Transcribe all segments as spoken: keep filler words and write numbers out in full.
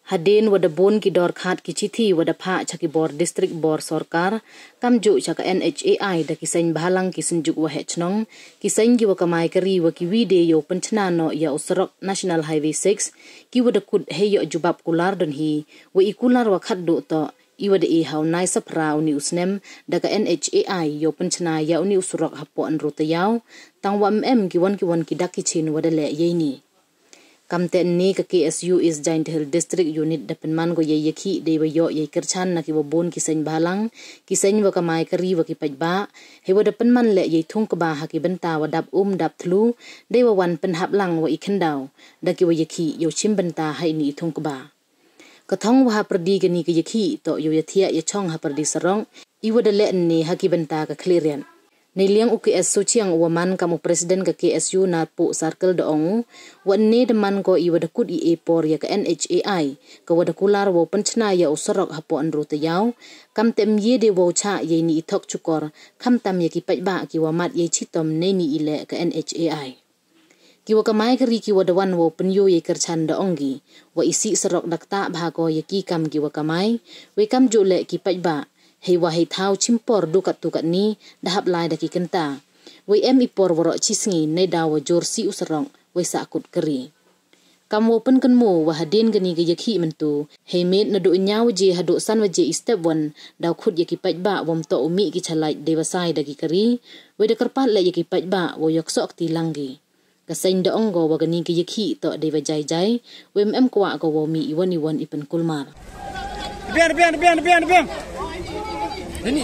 Hadin wada bon ki dor khat ki chithi wada pha chaki bor district bor sarkar kamju chaka N H A I da kisain bahalang kisenjuk wa hechnong kisain gi wa kamai kari wa ki wide yo penchna no ya usrok National Highway six ki wada kud he yo jubab kular don hi wa ikular wa khat do to i wada e how nice sapra uni usnem daga N H A I yo penchna ya uni usrok hapo an ruta yaw tang wa mm ki wan ki wan ki dakichin wada le yeni kamten ni ka K S U is Giant Hill District Unit dapen man go ye yaki de yo ye kerchan na ki bon ki sen balang ki sen wa kamai kari wa ki pajba he wa dapen man le ye thung ka ba ha ki benta wa dap um dap thlu de wa wan pen hap lang wa ikhendaw da ki wa yaki yo chim benta hai ni thung ka ba ka thong wa pradi ka ni ka yaki to yo yathia ye chong ha pradi sarong i wa de le ni ha ki benta ka clearian Niliang U K S Suchiang waman kamu presiden ke K S U na pu circle doong wan ne deman ko i wada kud i epor ya ke N H A I ke wada kular wo penchna ya usarok hapo anru te yaw kam tem ye de wo cha ye ni ithok chukor kam tam ye ki pajba ki wamat ye chitom ne ni ile ke N H A I ki wa kamai kari ki wada wan wo penyo ye kerchan doong gi wa isi serok dakta bhago ye ki kam ki wa kamai we kam jule ki pajba hei wahai thau chimpor dukat tukat ni dahap lai daki kenta wei em ipor woro chisngi nei dawa jorsi usarong wei sakut keri kamwo pen kenmo wahadin gani ge yakhi mentu hei met na do nyaw je hado san waje step one daw khut yaki pajba wom to umi ki chalai dewasai daki keri wei de kerpat le yaki pajba wo yok sok ti langgi kasain da ongo wagani ge yakhi to dewa jai jai wem em kwa go wo mi iwan iwan ipen kulmar biar biar biar biar biar ini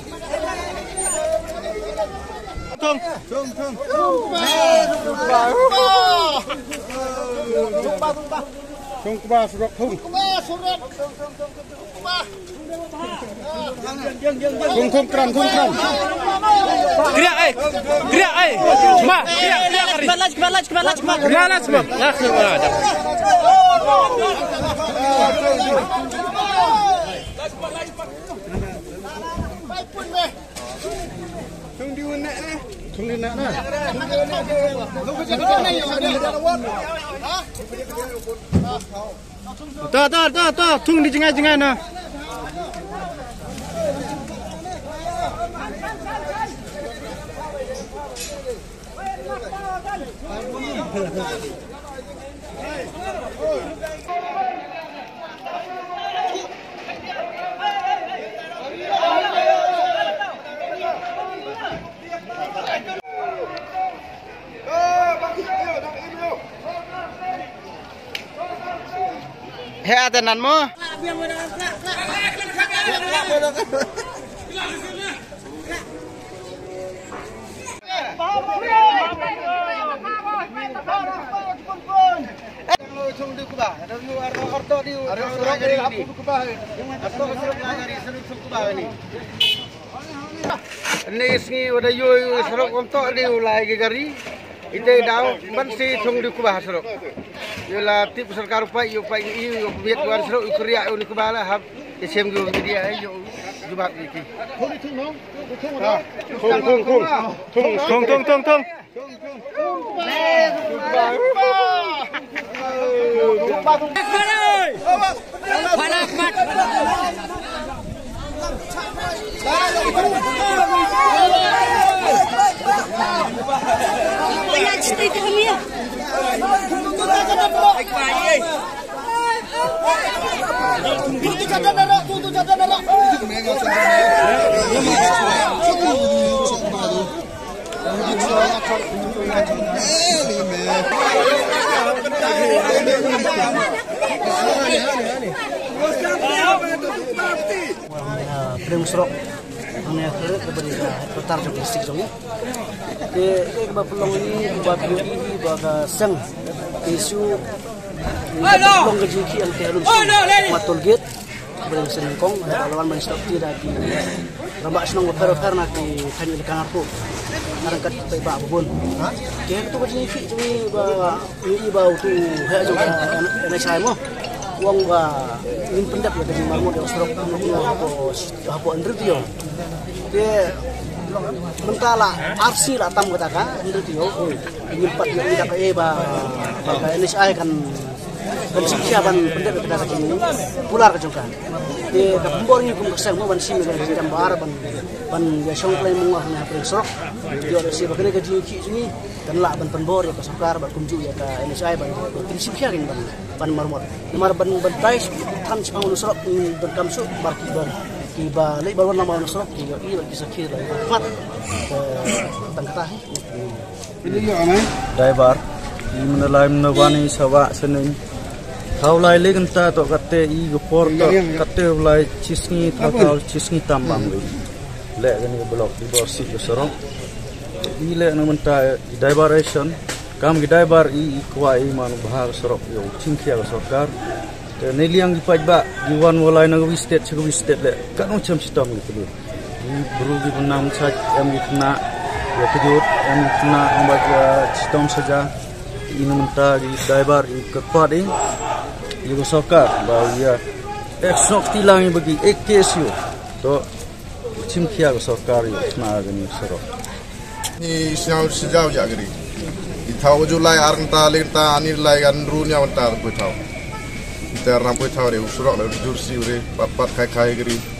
tung tung tung tung kuba surat tung kuba surat tung tung kran tung kran gerak eh gerak eh cuma gerak gerak kari balas balas balas balas semua langsung ada Tung di mana ni? Tung di mana? Ta ta ta ta, tung di jengai jengai na. Hei ada nan mo? Ini sengi wada yo serok untuk di ulai gari. Itu dah bansi thung di kubah serok. Yola tip sarkar upai yo pai i yo biat wan serok ukriya yo ni kubala hab isem go media yo jubab iki. Thung thung no. Thung thung thung. Thung thung thung thung. Banyak cerita kami ya. Baik baik. Tutu jaga darah, tutu jaga darah. Premusrok hanya kerja kepada total logistik jomnya. Ke ke bapelong ini buat ini buat seng isu bapelong kejiki yang terlalu matul gate berang senengkong lawan manusia tidak di rambak senang berfer-fer nanti tanya ikan aku arangkat baik babun. Ke itu kejiki jadi bawa ini bawa tu hak juga anak saya mo. Wong ba in pendap ya dari marmo de ostrok no hapo hapo andru tio de mentala arsi la tam kata ka andru tio ingin pat yo ida e ba ba N H A I kan ban sikya ban pendek kita saking pular ke jongkan de ka pembor ni kum kesang mo ban sim ga jambar ban ban ya song play mo na pre sorok yo si ba kene ka ji ki ni dan la ban pembor ya ka sokar ban kumju ya ka N H I ban ban sikya kin ban ban marmor mar ban ban tais tan si pangulu sorok ban kamsu bar ki ban ki ba le ba warna ma sorok ki yo i ba ki sakir la mat tangkata ini yo amai driver ini menelai menawani sawa senin kau lai legen ta to kate i gopor to kate lai cisni thakal cisni tambang le le gani blok di bor si sorong i le na menta diversion kam gi driver i kwa i man bahar sorok yo chingkhia ga sarkar te neliang di pajba di wan walai na wi state chhu wi state le kanu cham sistem gitu i bru gi benam saj am itna ya kejut am itna ambat sistem saja ini menta di driver i kepat i Ibu sokar bahawa ia eksok tilang bagi ekesio to cimkia ke sokar itu senar gini serok. Ini siapa sejauh jak gini. Itahu julai arenta lenta anir lai anrunya wantar pun tahu. Kita ramai tahu deh usurok le jursi ure papat kai kai gini.